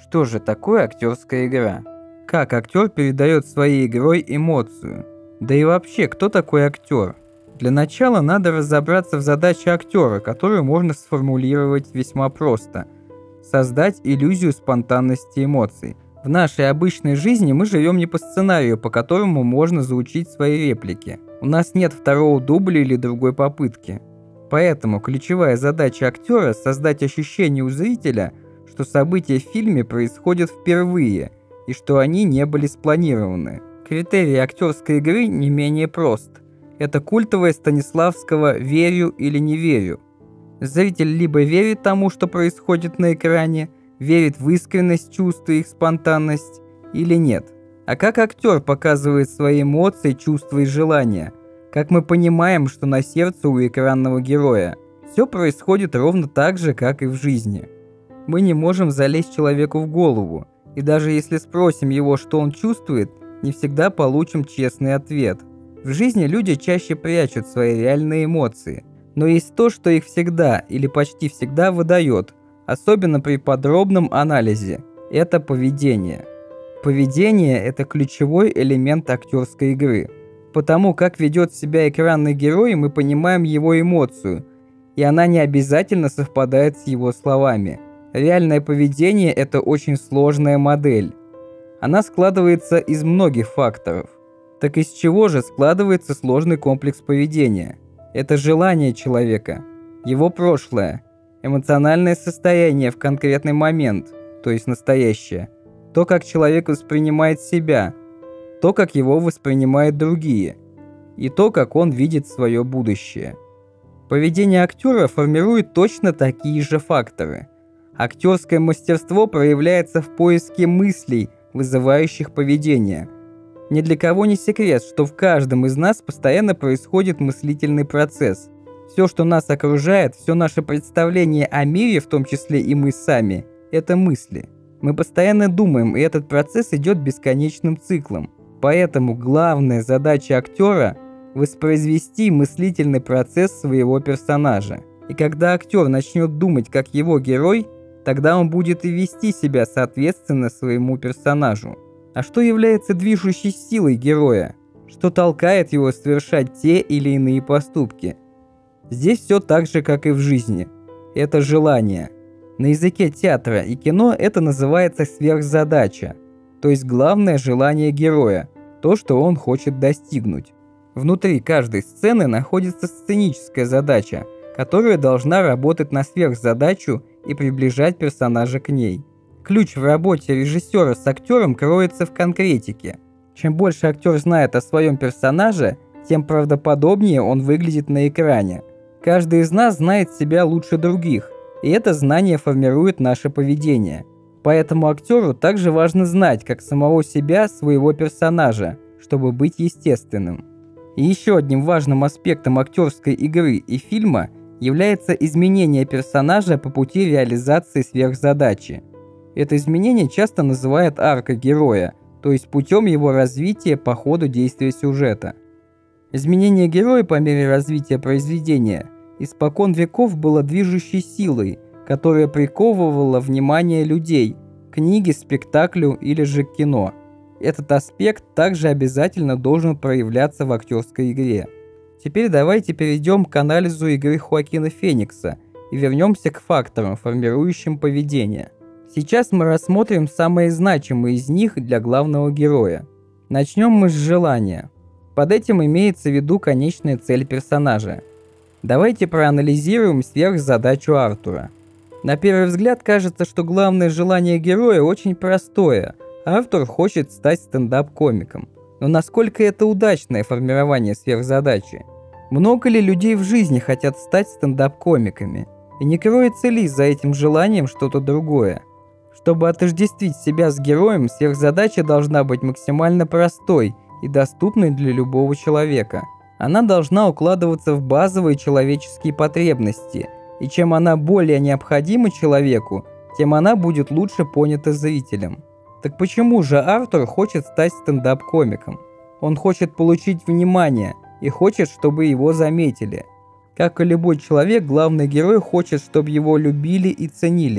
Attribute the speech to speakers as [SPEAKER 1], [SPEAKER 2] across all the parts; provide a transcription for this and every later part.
[SPEAKER 1] Что же такое актерская игра? Как актер передает своей игрой эмоцию? Да и вообще, кто такой актер? Для начала надо разобраться в задаче актера, которую можно сформулировать весьма просто. Создать иллюзию спонтанности эмоций. В нашей обычной жизни мы живем не по сценарию, по которому можно заучить свои реплики. У нас нет второго дубля или другой попытки. Поэтому ключевая задача актера – создать ощущение у зрителя, что события в фильме происходят впервые и что они не были спланированы. Критерий актерской игры не менее прост. Это культовое Станиславского «верю или не верю». Зритель либо верит тому, что происходит на экране, верит в искренность чувств и их спонтанность, или нет. А как актер показывает свои эмоции, чувства и желания? Как мы понимаем, что на сердце у экранного героя? Все происходит ровно так же, как и в жизни. Мы не можем залезть человеку в голову, и даже если спросим его, что он чувствует, не всегда получим честный ответ. В жизни люди чаще прячут свои реальные эмоции, но есть то, что их всегда или почти всегда выдает, особенно при подробном анализе. Это поведение. Поведение – это ключевой элемент актерской игры. Потому как ведет себя экранный герой, мы понимаем его эмоцию, и она не обязательно совпадает с его словами. Реальное поведение – это очень сложная модель. Она складывается из многих факторов. Так из чего же складывается сложный комплекс поведения? Это желание человека, его прошлое, эмоциональное состояние в конкретный момент, то есть настоящее, то, как человек воспринимает себя, то, как его воспринимают другие, и то, как он видит свое будущее. Поведение актера формирует точно такие же факторы. Актерское мастерство проявляется в поиске мыслей, вызывающих поведение. Ни для кого не секрет, что в каждом из нас постоянно происходит мыслительный процесс. Все, что нас окружает, все наше представление о мире, в том числе и мы сами, это мысли. Мы постоянно думаем, и этот процесс идет бесконечным циклом. Поэтому главная задача актера – воспроизвести мыслительный процесс своего персонажа. И когда актер начнет думать как его герой, тогда он будет и вести себя соответственно своему персонажу. А что является движущей силой героя? Что толкает его совершать те или иные поступки? Здесь все так же, как и в жизни. Это желание. На языке театра и кино это называется сверхзадача, то есть главное желание героя, то, что он хочет достигнуть. Внутри каждой сцены находится сценическая задача, которая должна работать на сверхзадачу и приближать персонажа к ней. Ключ в работе режиссера с актером кроется в конкретике. Чем больше актер знает о своем персонаже, тем правдоподобнее он выглядит на экране. Каждый из нас знает себя лучше других, и это знание формирует наше поведение. Поэтому актеру также важно знать как самого себя, своего персонажа, чтобы быть естественным. И еще одним важным аспектом актерской игры и фильма является изменение персонажа по пути реализации сверхзадачи. Это изменение часто называют аркой героя, то есть путем его развития по ходу действия сюжета. Изменение героя по мере развития произведения испокон веков было движущей силой, которая приковывала внимание людей к книге, спектаклю или же к кино. Этот аспект также обязательно должен проявляться в актерской игре. Теперь давайте перейдем к анализу игры Хоакина Феникса и вернемся к факторам, формирующим поведение. Сейчас мы рассмотрим самые значимые из них для главного героя. Начнем мы с желания. Под этим имеется в виду конечная цель персонажа. Давайте проанализируем сверхзадачу Артура. На первый взгляд кажется, что главное желание героя очень простое. Артур хочет стать стендап-комиком. Но насколько это удачное формирование сверхзадачи? Много ли людей в жизни хотят стать стендап-комиками? И не кроется ли за этим желанием что-то другое? Чтобы отождествить себя с героем, сверхзадача должна быть максимально простой и доступной для любого человека. Она должна укладываться в базовые человеческие потребности, и чем она более необходима человеку, тем она будет лучше понята зрителем. Так почему же Артур хочет стать стендап-комиком? Он хочет получить внимание и хочет, чтобы его заметили. Как и любой человек, главный герой хочет, чтобы его любили и ценили.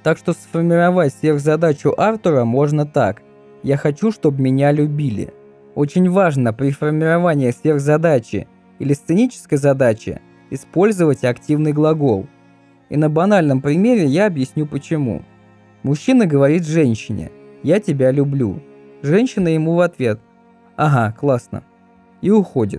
[SPEAKER 1] Так что сформировать сверхзадачу Артура можно так: «Я хочу, чтобы меня любили». Очень важно при формировании сверхзадачи или сценической задачи использовать активный глагол. И на банальном примере я объясню почему. Мужчина говорит женщине: «Я тебя люблю». Женщина ему в ответ: «Ага, классно», и уходит.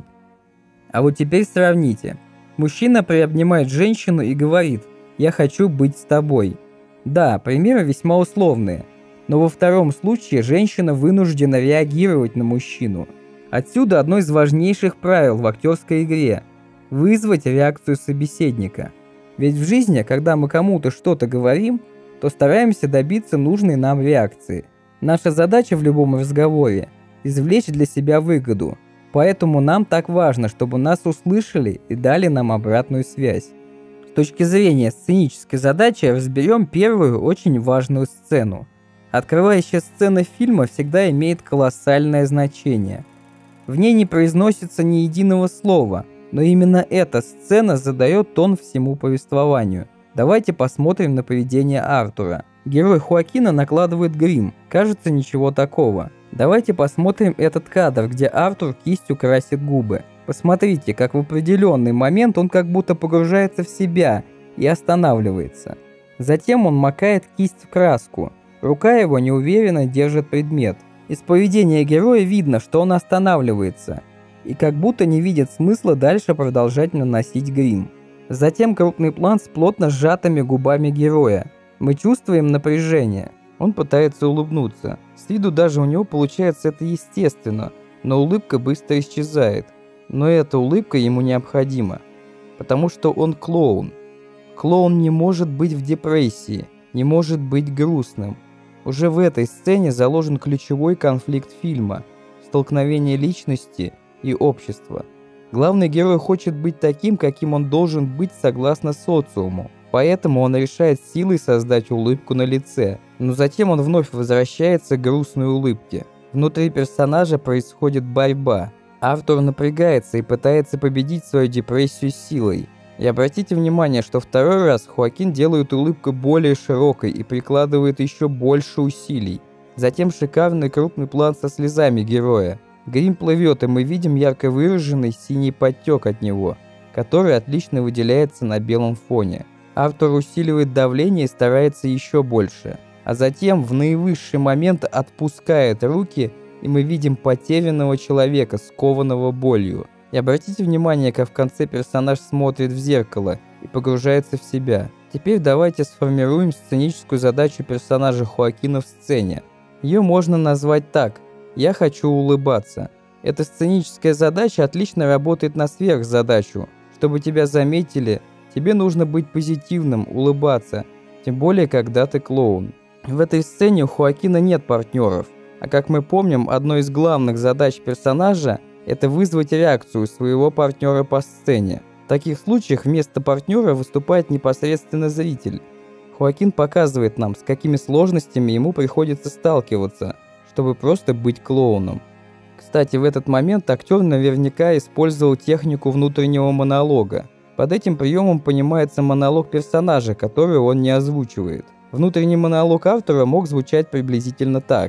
[SPEAKER 1] А вот теперь сравните. Мужчина приобнимает женщину и говорит: «Я хочу быть с тобой». Да, примеры весьма условные, но во втором случае женщина вынуждена реагировать на мужчину. Отсюда одно из важнейших правил в актерской игре – вызвать реакцию собеседника. Ведь в жизни, когда мы кому-то что-то говорим, то стараемся добиться нужной нам реакции. Наша задача в любом разговоре – извлечь для себя выгоду, поэтому нам так важно, чтобы нас услышали и дали нам обратную связь. С точки зрения сценической задачи разберем первую очень важную сцену. Открывающая сцена фильма всегда имеет колоссальное значение. В ней не произносится ни единого слова, но именно эта сцена задает тон всему повествованию. Давайте посмотрим на поведение Артура. Герой Хоакина накладывает грим, кажется, ничего такого. Давайте посмотрим этот кадр, где Артур кистью красит губы. Посмотрите, как в определенный момент он как будто погружается в себя и останавливается. Затем он макает кисть в краску. Рука его неуверенно держит предмет. Из поведения героя видно, что он останавливается и как будто не видит смысла дальше продолжать наносить грим. Затем крупный план с плотно сжатыми губами героя. Мы чувствуем напряжение. Он пытается улыбнуться. С виду даже у него получается это естественно, но улыбка быстро исчезает. Но эта улыбка ему необходима, потому что он клоун. Клоун не может быть в депрессии, не может быть грустным. Уже в этой сцене заложен ключевой конфликт фильма – столкновение личности и общества. Главный герой хочет быть таким, каким он должен быть согласно социуму, поэтому он решает силой создать улыбку на лице, но затем он вновь возвращается к грустной улыбке. Внутри персонажа происходит борьба. Артур напрягается и пытается победить свою депрессию силой. И обратите внимание, что второй раз Хоакин делает улыбку более широкой и прикладывает еще больше усилий. Затем шикарный крупный план со слезами героя. Грим плывет, и мы видим ярко выраженный синий подтек от него, который отлично выделяется на белом фоне. Артур усиливает давление и старается еще больше. А затем в наивысший момент отпускает руки, и мы видим потерянного человека, скованного болью. И обратите внимание, как в конце персонаж смотрит в зеркало и погружается в себя. Теперь давайте сформируем сценическую задачу персонажа Хоакина в сцене. Ее можно назвать так: «Я хочу улыбаться». Эта сценическая задача отлично работает на сверхзадачу. Чтобы тебя заметили, тебе нужно быть позитивным, улыбаться, тем более, когда ты клоун. В этой сцене у Хоакина нет партнеров, а как мы помним, одной из главных задач персонажа – это вызвать реакцию своего партнера по сцене. В таких случаях вместо партнера выступает непосредственно зритель. Хоакин показывает нам, с какими сложностями ему приходится сталкиваться, чтобы просто быть клоуном. Кстати, в этот момент актер наверняка использовал технику внутреннего монолога. Под этим приемом понимается монолог персонажа, который он не озвучивает. Внутренний монолог Артура мог звучать приблизительно так: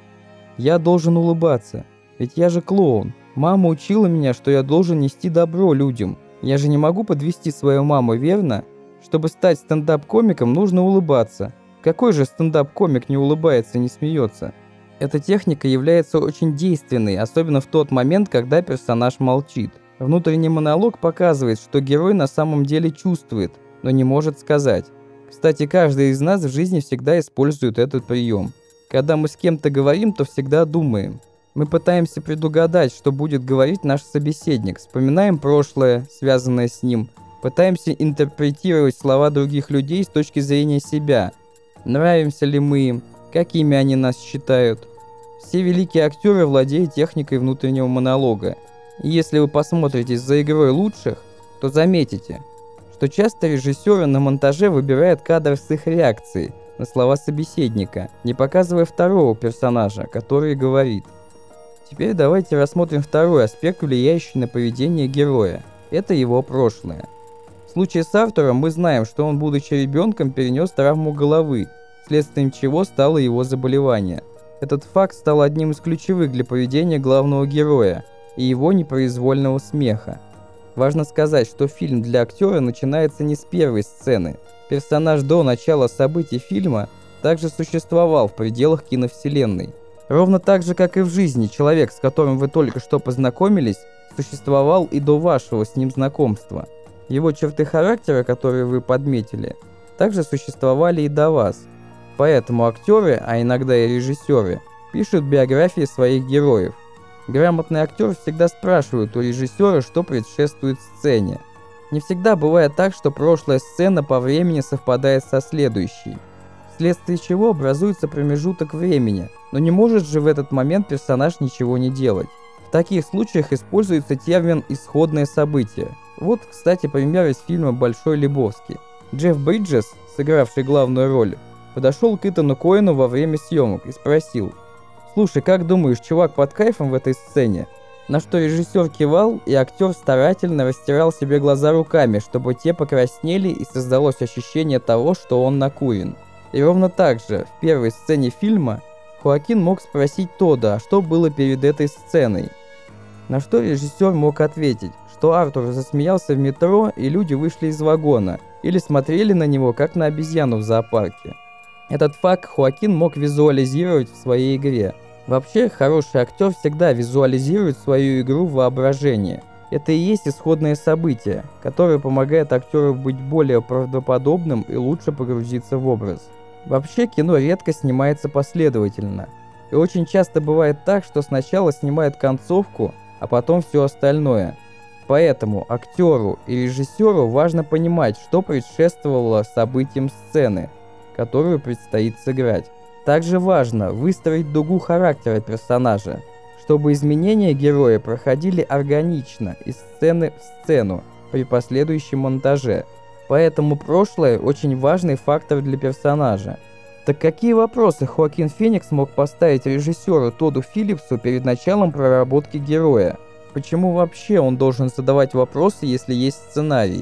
[SPEAKER 1] «Я должен улыбаться, ведь я же клоун. Мама учила меня, что я должен нести добро людям. Я же не могу подвести свою маму, верно? Чтобы стать стендап-комиком, нужно улыбаться. Какой же стендап-комик не улыбается и не смеется?» Эта техника является очень действенной, особенно в тот момент, когда персонаж молчит. Внутренний монолог показывает, что герой на самом деле чувствует, но не может сказать. Кстати, каждый из нас в жизни всегда использует этот прием. Когда мы с кем-то говорим, то всегда думаем. Мы пытаемся предугадать, что будет говорить наш собеседник, вспоминаем прошлое, связанное с ним, пытаемся интерпретировать слова других людей с точки зрения себя. Нравимся ли мы им, какими они нас считают. Все великие актеры владеют техникой внутреннего монолога. И если вы посмотрите за игрой лучших, то заметите, что часто режиссеры на монтаже выбирают кадр с их реакцией на слова собеседника, не показывая второго персонажа, который говорит. Теперь давайте рассмотрим второй аспект, влияющий на поведение героя. Это его прошлое. В случае с Артуром мы знаем, что он, будучи ребенком, перенес травму головы следствием чего стало его заболевание. Этот факт стал одним из ключевых для поведения главного героя и его непроизвольного смеха. Важно сказать, что фильм для актера начинается не с первой сцены. Персонаж до начала событий фильма также существовал в пределах киновселенной. Ровно так же, как и в жизни, человек, с которым вы только что познакомились, существовал и до вашего с ним знакомства. Его черты характера, которые вы подметили, также существовали и до вас. Поэтому актеры, а иногда и режиссеры, пишут биографии своих героев. Грамотный актер всегда спрашивает у режиссера, что предшествует сцене. Не всегда бывает так, что прошлая сцена по времени совпадает со следующей, вследствие чего образуется промежуток времени, но не может же в этот момент персонаж ничего не делать. В таких случаях используется термин «исходное событие». Вот, кстати, пример из фильма «Большой Лебовски». Джефф Бриджес, сыгравший главную роль, подошел к Итану Коэну во время съемок и спросил: «Слушай, как думаешь, чувак под кайфом в этой сцене?» На что режиссер кивал, и актер старательно растирал себе глаза руками, чтобы те покраснели и создалось ощущение того, что он накурен. И ровно так же, в первой сцене фильма, Хоакин мог спросить Тодда, а что было перед этой сценой. На что режиссер мог ответить, что Артур засмеялся в метро, и люди вышли из вагона, или смотрели на него, как на обезьяну в зоопарке. Этот факт Хоакин мог визуализировать в своей игре. Вообще, хороший актер всегда визуализирует свою игру в воображении. Это и есть исходное событие, которое помогает актеру быть более правдоподобным и лучше погрузиться в образ. Вообще, кино редко снимается последовательно. И очень часто бывает так, что сначала снимают концовку, а потом все остальное. Поэтому актеру и режиссеру важно понимать, что предшествовало событиям сцены, которую предстоит сыграть. Также важно выстроить дугу характера персонажа, чтобы изменения героя проходили органично из сцены в сцену при последующем монтаже. Поэтому прошлое очень важный фактор для персонажа. Так какие вопросы Хоакин Феникс мог поставить режиссеру Тодду Филлипсу перед началом проработки героя? Почему вообще он должен задавать вопросы, если есть сценарий?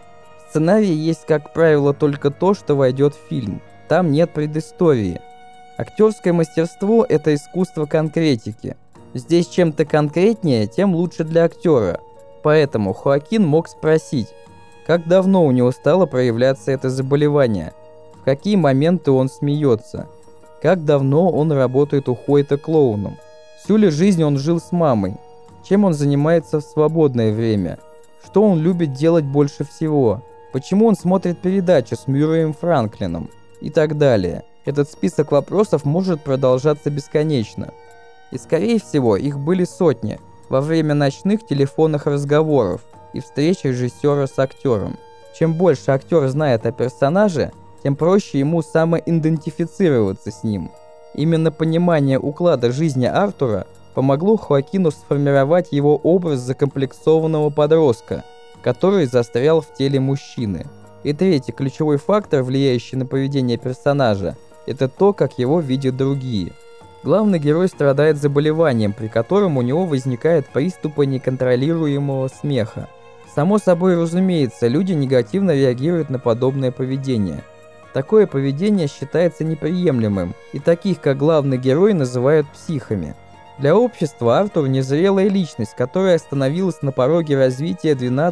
[SPEAKER 1] В сценарии есть, как правило, только то, что войдет в фильм. Там нет предыстории. Актерское мастерство – это искусство конкретики. Здесь чем ты конкретнее, тем лучше для актера. Поэтому Хоакин мог спросить, как давно у него стало проявляться это заболевание, в какие моменты он смеется, как давно он работает у Хойта клоуном, всю ли жизнь он жил с мамой, чем он занимается в свободное время, что он любит делать больше всего, почему он смотрит передачи с Мюрреем Франклином и так далее. Этот список вопросов может продолжаться бесконечно. И скорее всего их были сотни во время ночных телефонных разговоров и встреч режиссера с актером. Чем больше актер знает о персонаже, тем проще ему самоидентифицироваться с ним. Именно понимание уклада жизни Артура помогло Хоакину сформировать его образ закомплексованного подростка, который застрял в теле мужчины. И третий ключевой фактор, влияющий на поведение персонажа, это то, как его видят другие. Главный герой страдает заболеванием, при котором у него возникают приступы неконтролируемого смеха. Само собой разумеется, люди негативно реагируют на подобное поведение. Такое поведение считается неприемлемым, и таких, как главный герой, называют психами. Для общества Артур – незрелая личность, которая остановилась на пороге развития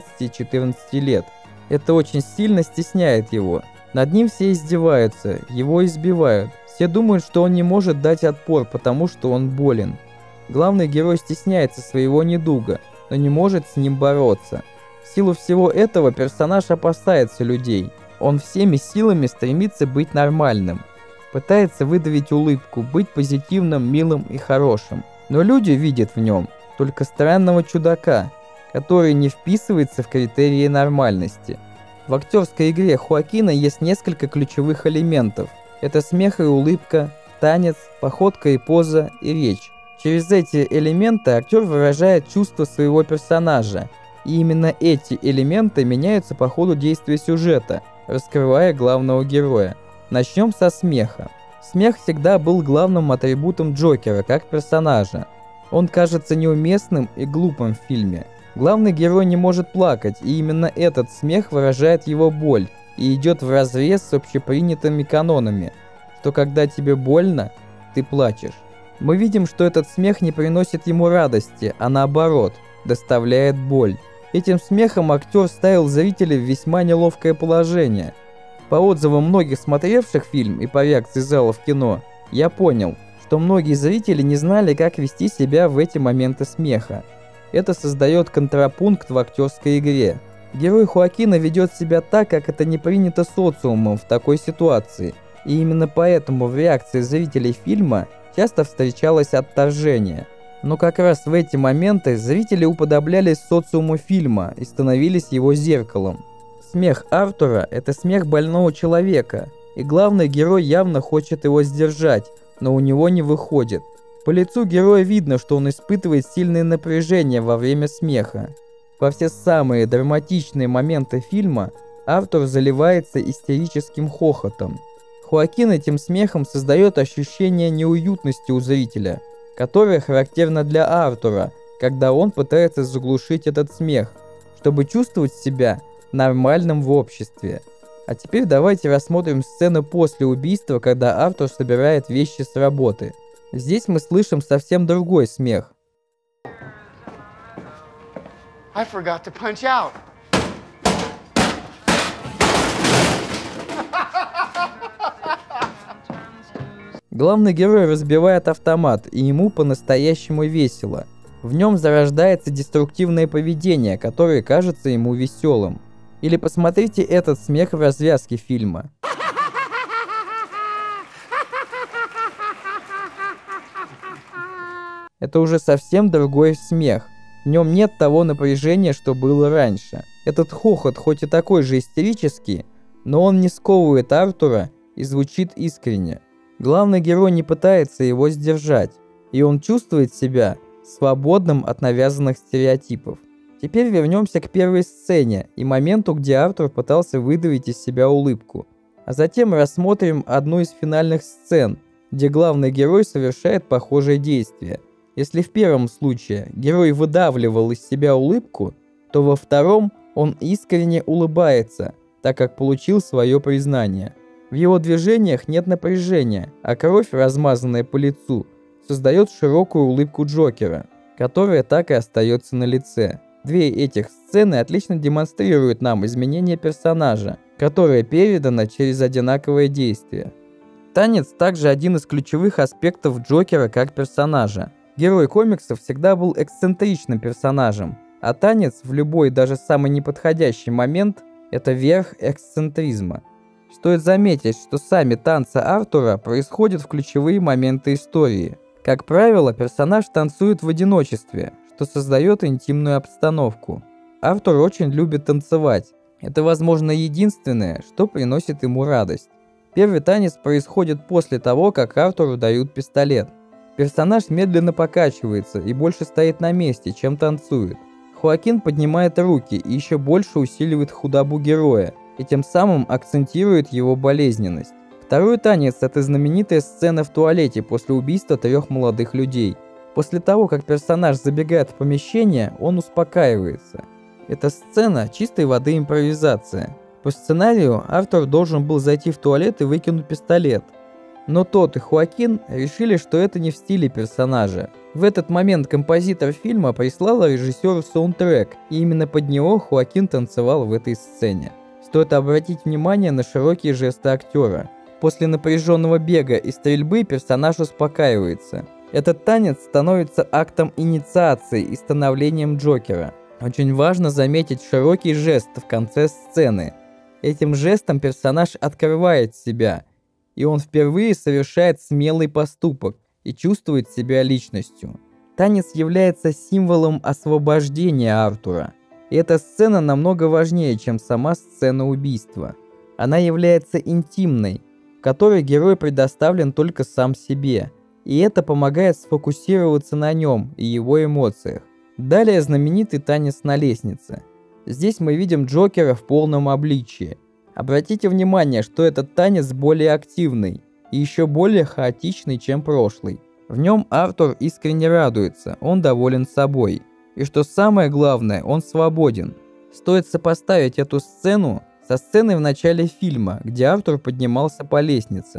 [SPEAKER 1] 12-14 лет. Это очень сильно стесняет его. Над ним все издеваются, его избивают. Все думают, что он не может дать отпор, потому что он болен. Главный герой стесняется своего недуга, но не может с ним бороться. В силу всего этого персонаж опасается людей. Он всеми силами стремится быть нормальным. Пытается выдавить улыбку, быть позитивным, милым и хорошим. Но люди видят в нем только странного чудака, который не вписывается в критерии нормальности. В актерской игре Хоакина есть несколько ключевых элементов. Это смех и улыбка, танец, походка и поза, и речь. Через эти элементы актер выражает чувства своего персонажа, и именно эти элементы меняются по ходу действия сюжета, раскрывая главного героя. Начнем со смеха. Смех всегда был главным атрибутом Джокера как персонажа. Он кажется неуместным и глупым в фильме. Главный герой не может плакать, и именно этот смех выражает его боль и идет вразрез с общепринятыми канонами, что когда тебе больно, ты плачешь. Мы видим, что этот смех не приносит ему радости, а наоборот, доставляет боль. Этим смехом актер ставил зрителей в весьма неловкое положение. По отзывам многих смотревших фильм и по реакции зала в кино, я понял, что многие зрители не знали, как вести себя в эти моменты смеха. Это создает контрапункт в актерской игре. Герой Хоакина ведет себя так, как это не принято социумом в такой ситуации, и именно поэтому в реакции зрителей фильма часто встречалось отторжение. Но как раз в эти моменты зрители уподоблялись социуму фильма и становились его зеркалом. Смех Артура – это смех больного человека, и главный герой явно хочет его сдержать, но у него не выходит. По лицу героя видно, что он испытывает сильное напряжение во время смеха. Во все самые драматичные моменты фильма Артур заливается истерическим хохотом. Хоакин этим смехом создает ощущение неуютности у зрителя, которое характерно для Артура, когда он пытается заглушить этот смех, чтобы чувствовать себя нормальным в обществе. А теперь давайте рассмотрим сцену после убийства, когда Артур собирает вещи с работы. Здесь мы слышим совсем другой смех.
[SPEAKER 2] I forgot to punch out.
[SPEAKER 1] Главный герой разбивает автомат, и ему по-настоящему весело. В нем зарождается деструктивное поведение, которое кажется ему веселым. Или посмотрите этот смех в развязке фильма. Это уже совсем другой смех. В нем нет того напряжения, что было раньше. Этот хохот хоть и такой же истерический, но он не сковывает Артура и звучит искренне. Главный герой не пытается его сдержать, и он чувствует себя свободным от навязанных стереотипов. Теперь вернемся к первой сцене и моменту, где Артур пытался выдавить из себя улыбку. А затем рассмотрим одну из финальных сцен, где главный герой совершает похожее действие. Если в первом случае герой выдавливал из себя улыбку, то во втором он искренне улыбается, так как получил свое признание. В его движениях нет напряжения, а кровь, размазанная по лицу, создает широкую улыбку Джокера, которая так и остается на лице. Две этих сцены отлично демонстрируют нам изменение персонажа, которое передано через одинаковое действие. Танец также один из ключевых аспектов Джокера как персонажа. Герой комиксов всегда был эксцентричным персонажем, а танец в любой, даже самый неподходящий момент – это верх эксцентризма. Стоит заметить, что сами танцы Артура происходят в ключевые моменты истории. Как правило, персонаж танцует в одиночестве, что создает интимную обстановку. Артур очень любит танцевать. Это, возможно, единственное, что приносит ему радость. Первый танец происходит после того, как Артуру дают пистолет. Персонаж медленно покачивается и больше стоит на месте, чем танцует. Хоакин поднимает руки и еще больше усиливает худобу героя, и тем самым акцентирует его болезненность. Второй танец – это знаменитая сцена в туалете после убийства 3 молодых людей. После того, как персонаж забегает в помещение, он успокаивается. Эта сцена – чистой воды импровизация. По сценарию Артур должен был зайти в туалет и выкинуть пистолет. Но тот и Хоакин решили, что это не в стиле персонажа. В этот момент композитор фильма прислал режиссеру саундтрек, и именно под него Хоакин танцевал в этой сцене. Стоит обратить внимание на широкие жесты актера. После напряженного бега и стрельбы персонаж успокаивается. Этот танец становится актом инициации и становлением Джокера. Очень важно заметить широкий жест в конце сцены. Этим жестом персонаж открывает себя, и он впервые совершает смелый поступок и чувствует себя личностью. Танец является символом освобождения Артура. И эта сцена намного важнее, чем сама сцена убийства. Она является интимной, в которой герой предоставлен только сам себе, и это помогает сфокусироваться на нем и его эмоциях. Далее знаменитый танец на лестнице. Здесь мы видим Джокера в полном обличии. Обратите внимание, что этот танец более активный и еще более хаотичный, чем прошлый. В нем Артур искренне радуется, он доволен собой. И что самое главное, он свободен. Стоит сопоставить эту сцену со сценой в начале фильма, где Артур поднимался по лестнице.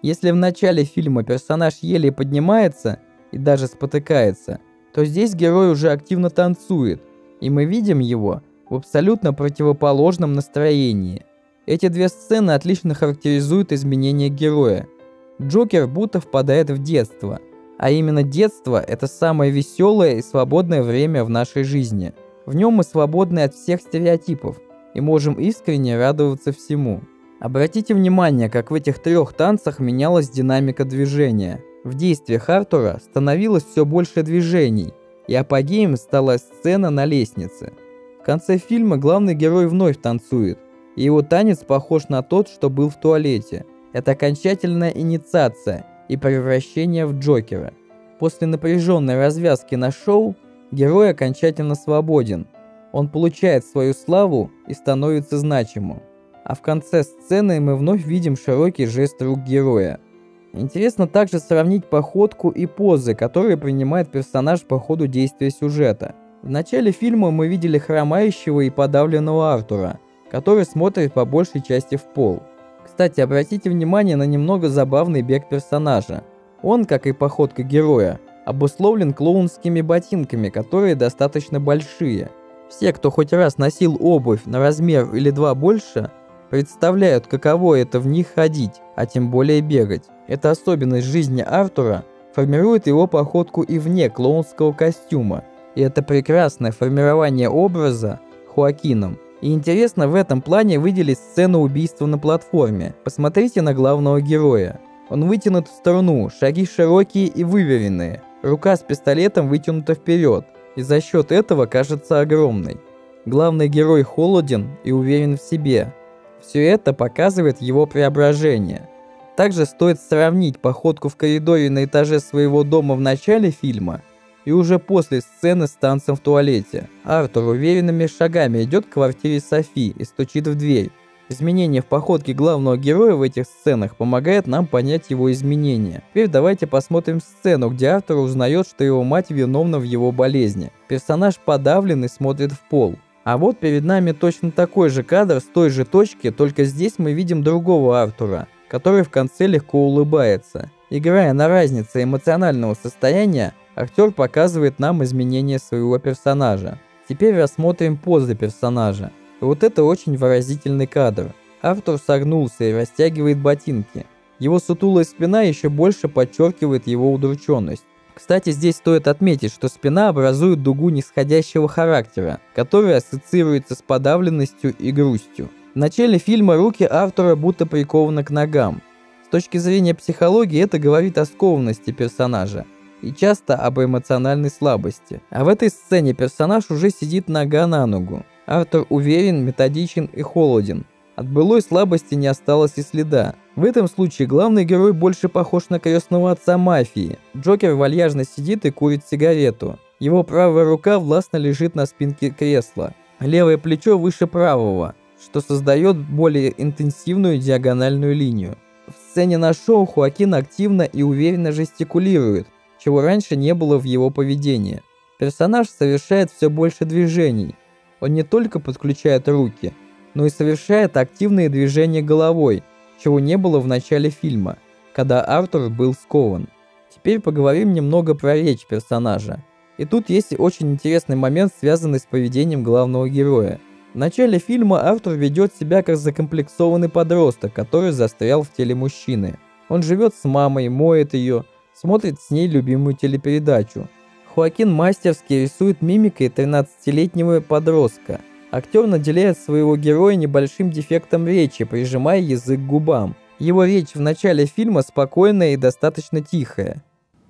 [SPEAKER 1] Если в начале фильма персонаж еле поднимается и даже спотыкается, то здесь герой уже активно танцует, и мы видим его в абсолютно противоположном настроении. Эти две сцены отлично характеризуют изменения героя. Джокер будто впадает в детство, а именно детство – это самое веселое и свободное время в нашей жизни. В нем мы свободны от всех стереотипов и можем искренне радоваться всему. Обратите внимание, как в этих трех танцах менялась динамика движения. В действиях Артура становилось все больше движений, и апогеем стала сцена на лестнице. В конце фильма главный герой вновь танцует, и его танец похож на тот, что был в туалете. Это окончательная инициация и превращение в Джокера. После напряженной развязки на шоу герой окончательно свободен. Он получает свою славу и становится значимым. А в конце сцены мы вновь видим широкий жест рук героя. Интересно также сравнить походку и позы, которые принимает персонаж по ходу действия сюжета. В начале фильма мы видели хромающего и подавленного Артура, который смотрит по большей части в пол. Кстати, обратите внимание на немного забавный бег персонажа. Он, как и походка героя, обусловлен клоунскими ботинками, которые достаточно большие. Все, кто хоть раз носил обувь на размер или два больше, представляют, каково это в них ходить, а тем более бегать. Эта особенность жизни Артура формирует его походку и вне клоунского костюма, и это прекрасное формирование образа Хоакином. И интересно в этом плане выделить сцену убийства на платформе. Посмотрите на главного героя. Он вытянут в сторону, шаги широкие и выверенные, рука с пистолетом вытянута вперед, и за счет этого кажется огромной. Главный герой холоден и уверен в себе. Все это показывает его преображение. Также стоит сравнить походку в коридоре на этаже своего дома в начале фильма и уже после сцены с танцем в туалете. Артур уверенными шагами идет к квартире Софи и стучит в дверь. Изменение в походке главного героя в этих сценах помогает нам понять его изменения. Теперь давайте посмотрим сцену, где Артур узнает, что его мать виновна в его болезни. Персонаж подавлен и смотрит в пол. А вот перед нами точно такой же кадр с той же точки, только здесь мы видим другого Артура, который в конце легко улыбается. Играя на разнице эмоционального состояния, актер показывает нам изменения своего персонажа. Теперь рассмотрим позы персонажа. И вот это очень выразительный кадр. Артур согнулся и растягивает ботинки. Его сутулая спина еще больше подчеркивает его удрученность. Кстати, здесь стоит отметить, что спина образует дугу нисходящего характера, которая ассоциируется с подавленностью и грустью. В начале фильма руки Артура будто прикованы к ногам. С точки зрения психологии это говорит о скованности персонажа и часто об эмоциональной слабости. А в этой сцене персонаж уже сидит нога на ногу. Артур уверен, методичен и холоден. От былой слабости не осталось и следа. В этом случае главный герой больше похож на крестного отца мафии. Джокер вальяжно сидит и курит сигарету. Его правая рука властно лежит на спинке кресла. Левое плечо выше правого, что создает более интенсивную диагональную линию. В сцене на шоу Хоакин активно и уверенно жестикулирует, чего раньше не было в его поведении. Персонаж совершает все больше движений. Он не только подключает руки, но и совершает активные движения головой, чего не было в начале фильма, когда Артур был скован. Теперь поговорим немного про речь персонажа. И тут есть очень интересный момент, связанный с поведением главного героя. В начале фильма Артур ведет себя как закомплексованный подросток, который застрял в теле мужчины. Он живет с мамой, моет ее, смотрит с ней любимую телепередачу. Хоакин мастерски рисует мимикой 13-летнего подростка. Актер наделяет своего героя небольшим дефектом речи, прижимая язык к губам. Его речь в начале фильма спокойная и достаточно тихая.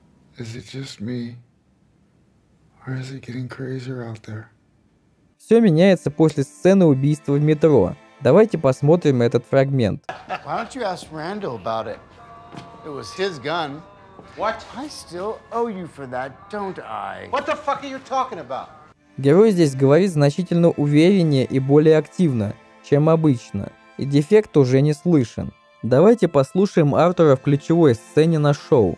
[SPEAKER 1] Все меняется после сцены убийства в метро. Давайте посмотрим этот фрагмент. Герой здесь говорит значительно увереннее и более активно, чем обычно, и дефект уже не слышен. Давайте послушаем Артура в ключевой сцене на шоу.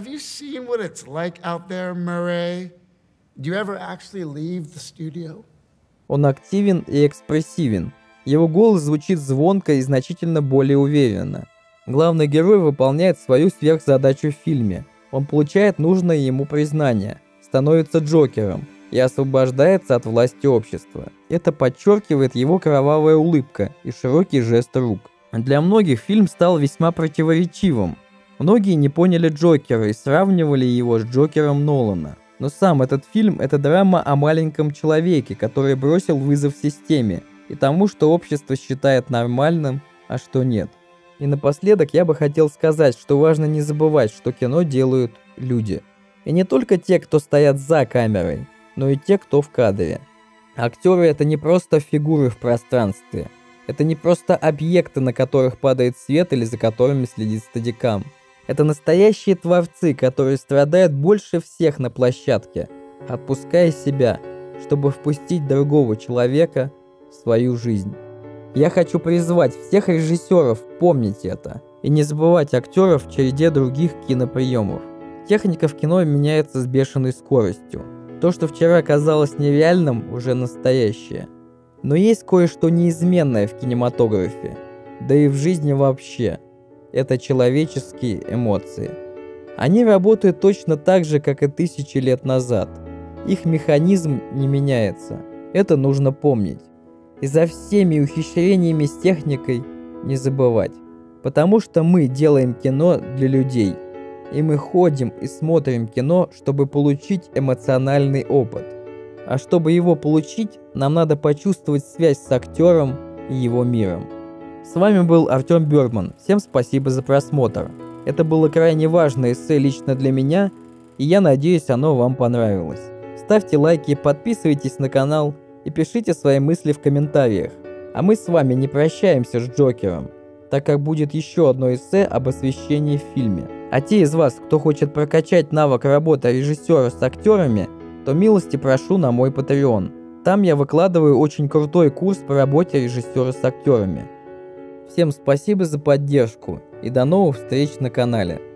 [SPEAKER 1] Он активен и экспрессивен. Его голос звучит звонко и значительно более уверенно. Главный герой выполняет свою сверхзадачу в фильме. Он получает нужное ему признание, становится Джокером и освобождается от власти общества. Это подчеркивает его кровавая улыбка и широкий жест рук. Для многих фильм стал весьма противоречивым. Многие не поняли Джокера и сравнивали его с Джокером Нолана. Но сам этот фильм – это драма о маленьком человеке, который бросил вызов системе и тому, что общество считает нормальным, а что нет. И напоследок я бы хотел сказать, что важно не забывать, что кино делают люди. И не только те, кто стоят за камерой, но и те, кто в кадре. Актеры – это не просто фигуры в пространстве. Это не просто объекты, на которых падает свет или за которыми следит стадикам. Это настоящие творцы, которые страдают больше всех на площадке, отпуская себя, чтобы впустить другого человека в свою жизнь. Я хочу призвать всех режиссеров помнить это и не забывать актеров в череде других киноприемов. Техника в кино меняется с бешеной скоростью. То, что вчера казалось нереальным, уже настоящее. Но есть кое-что неизменное в кинематографе, да и в жизни вообще. Это человеческие эмоции. Они работают точно так же, как и 1000 лет назад. Их механизм не меняется. Это нужно помнить. И за всеми ухищрениями с техникой не забывать. Потому что мы делаем кино для людей. И мы ходим и смотрим кино, чтобы получить эмоциональный опыт. А чтобы его получить, нам надо почувствовать связь с актером и его миром. С вами был Артем Бёрдман. Всем спасибо за просмотр. Это было крайне важное эссе лично для меня, и я надеюсь, оно вам понравилось. Ставьте лайки, подписывайтесь на канал и пишите свои мысли в комментариях. А мы с вами не прощаемся с Джокером, так как будет еще одно эссе об освещении в фильме. А те из вас, кто хочет прокачать навык работы режиссера с актерами, то милости прошу на мой Patreon. Там я выкладываю очень крутой курс по работе режиссера с актерами. Всем спасибо за поддержку и до новых встреч на канале.